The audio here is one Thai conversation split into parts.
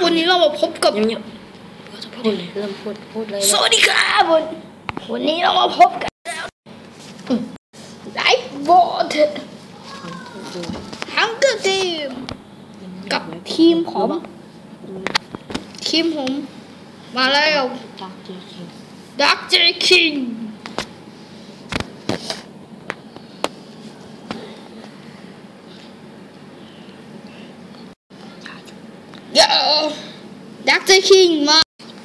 วันนี้เรามาพบกับยังจะพูดเลยเริ่มพูดเลยสวัสดีครับวันนี้เรามาพบกันไลฟ์บอทฮังเกอร์เกมกับทีมผมมาแล้วดักเจคิงดักเจคิงมา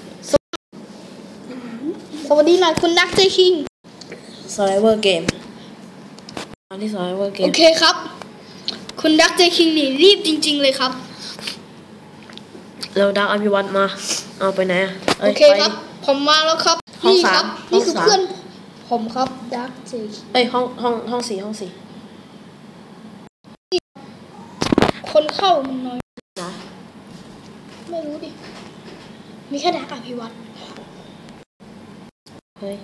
สวัสดีหน่อยคุณดักเจคิง Survivor Game อันที่ Survivor Game โอเคครับคุณดักเจคิงนี่รีบจริงๆเลยครับเราดักอภิวัตมาเอาไปไหนอ่ะโอเคครับผมมาแล้วครับนี่ครับนี่คือเพื่อนผมครับดักเจคิงห้องสี่คนเข้ามันน้อยนะไม่รู้ดิมีแค่ดักอภิวัตเฮ้ย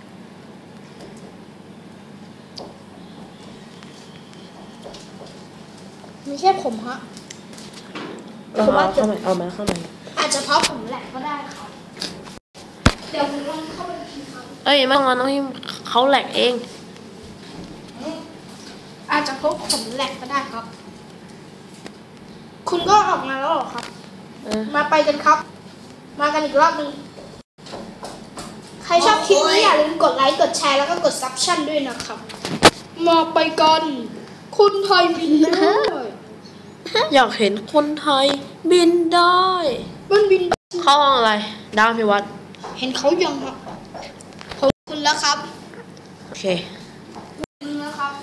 มีแค่ผมฮะเอาเข้ามาอาจจะเพราะผมแหลกก็ได้ครับเดี๋ยวผมลองเข้าไปทีครับไม่ต้องน้องที่เขาแหลกเองอาจจะเพราะผมแหลกก็ได้ครับคุณก็ออกมาแล้วหรอครับมาไปกันครับมากันอีกรอบนึงใครชอบคลิปนี้อย่าลืมกดไลค์กดแชร์แล้วก็กดซับชั่นด้วยนะครับมาไปกันคนไทยบินได้อยากเห็นคนไทยบินได้มันบินเข้าห้องอะไรดาวพิวัตรเห็นเขายังครับผมคุณแล้วครับโอเคคุณแล้วครับ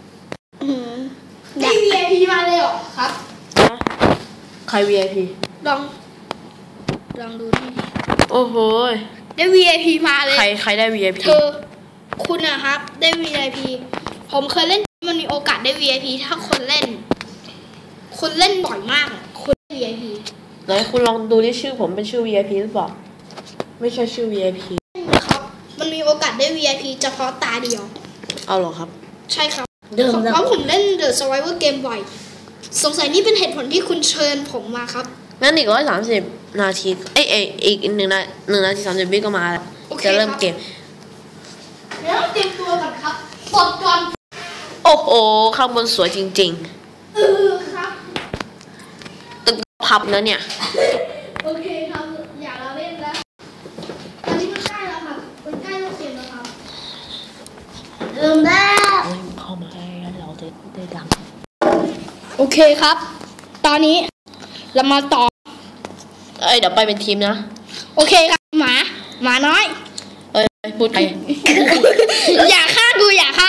ได้ VIP มาเลยเหรอครับใคร VIP ลองดูนี่โอ้โหได้ VIP มาเลยใครได้ VIP เธอคุณนะครับได้ VIP ผมเคยเล่นมันมีโอกาสได้ VIP ถ้าคนเล่นบ่อยมากคุณได้ VIP ไหนคุณลองดูที่ชื่อผมเป็นชื่อ VIP หรือเปล่าไม่ใช่ชื่อ VIP ครับมันมีโอกาสได้ VIP เฉพาะตาเดียวเอาหรอครับใช่ครับเพราะผมเล่น The Survivor Game บ่อยสงสัยนี่เป็นเหตุผลที่คุณเชิญผมมาครับงั้นอีก130 นาทีอีก1 นาที 30 วิก็มาแล้วจะเริ่มเกมเดี๋ยวเตรียมตัวก่อนครับกดก่อนโอ้โหข้างบนสวยจริงๆครับตึกพับนะเนี่ยโอเคครับอย่าเราเล่นแล้วตอนนี้มันใกล้แล้วครับมันใกล้เราเกมแล้วครับเริ่มแล้วเข้ามาให้เราได้ดังโอเคครับตอนนี้เรามาต่อเดี๋ยวไปเป็นทีมนะโอเคครับหมาน้อยพูดไปอย่าฆ่ากู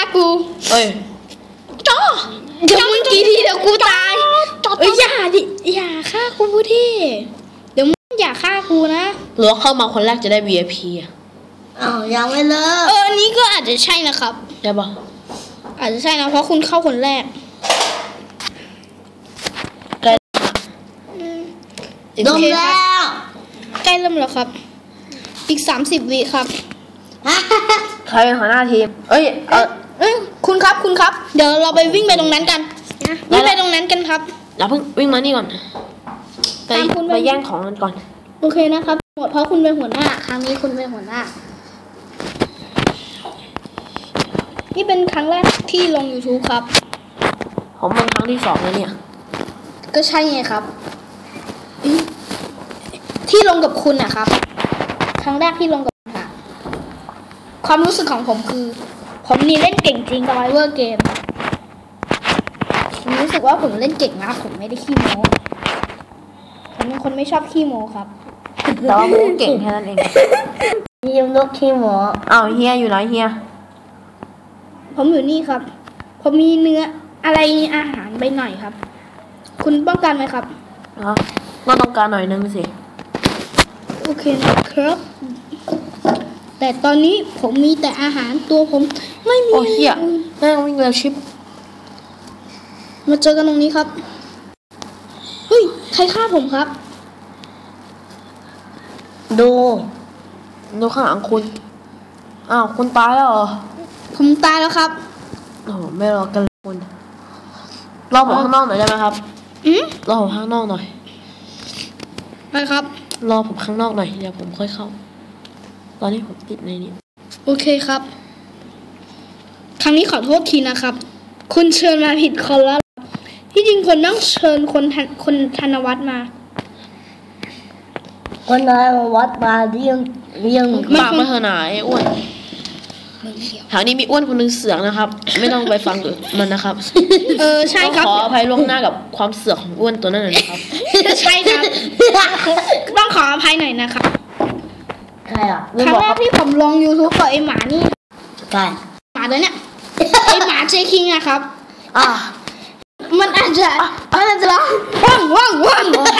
จ้อเดี๋ยวมึงกี่ทีเดี๋ยวกูตายอย่าฆ่ากูพูดที่เดี๋ยวมึงอย่าฆ่ากูนะหรือว่าเข้ามาคนแรกจะได้ VIP อ่ะยังไม่เลิกนี้ก็อาจจะใช่นะครับใช่ปะอาจจะใช่นะเพราะคุณเข้าคนแรกเริ่มแล้วใกล้เริ่มแล้วครับอีก30 วิครับใครเป็นหัวหน้าทีมคุณครับเดี๋ยวเราไปวิ่งไปตรงนั้นกันวิ่งไปตรงนั้นกันครับเราเพิ่งวิ่งมานี่ก่อนไปแย่งของกันก่อนโอเคนะครับหมดเพราะคุณเป็นหัวหน้าครั้งนี้คุณเป็นหัวหน้านี่เป็นครั้งแรกที่ลง YouTube ครับผมเป็นครั้งที่2แล้วเนี่ยก็ใช่ไงครับที่ลงกับคุณนะครับครั้งแรกที่ลงกับคุณค่ะความรู้สึกของผมคือผมนี่เล่นเก่งจริง Survivor Game ผมรู้สึกว่าผมเล่นเก่งมากผมไม่ได้ขี้โม้ผมเป็นคนไม่ชอบขี้โม้ครับแต่ว่าผมเก่งแค่นั้นเองยิ้มลูกขี้โม้เฮียอยู่ไหนเฮียผมอยู่นี่ครับผมมีเนื้ออะไรอาหารไปหน่อยครับคุณต้องการไหมครับก็ต้องการหน่อยนึงสิโอเคนะครับแต่ตอนนี้ผมมีแต่อาหารตัวผมไม่มีเฮียแม่งวิ่งเร็วชิปมาเจอกันตรงนี้ครับเฮ้ยใครฆ่าผมครับดูข้างหลังคุณคุณตายแล้วเหรอผมตายแล้วครับไม่รอกันคุณรอผมข้างนอกหน่อยได้ไหมครับรอผมข้างนอกหน่อยไปครับรอผมข้างนอกหน่อยเดี๋ยวผมค่อยเข้า ตอนนี้ผมติดในนี้โอเคครับ ครั้งนี้ขอโทษทีนะครับ คุณเชิญมาผิดคนแล้ว ที่จริงคนต้องเชิญคนธนวัฒน์มาคนนายวัดมาเรียงปากมาเถอะหนาไอ้อ้วนแถวนี้มีอ้วนคนหนึงเสือกนะครับ ไม่ต้องไปฟังมันนะครับใช่ครับขออภัยล่วงหน้ากับความเสือกของอ้วนตัวนั้นหน่อยนะครับใช่ครับ ต้องขออภัยหน่อยนะครับใครอ่ะครั้งแรกที่ผมลง YouTube กับไอหมานี่ใครหมาตัวเนี้ย ไอหมาเจคิงอะครับอ่ะมันอาจจะร้องว่าง